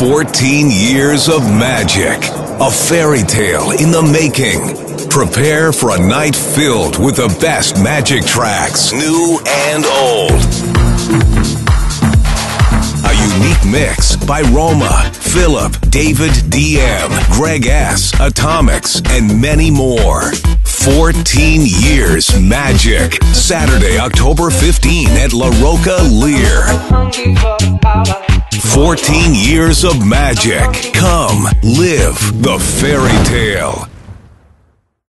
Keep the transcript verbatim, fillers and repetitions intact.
fourteen years of magic. A fairy tale in the making. Prepare for a night filled with the best magic tracks, new and old. A unique mix by Roma, Philip, David D M, Greg S, Atomics, and many more. fourteen years magic. Saturday, October fifteenth at La Rocca, Lear. fourteen years of magic. Come live the fairy tale.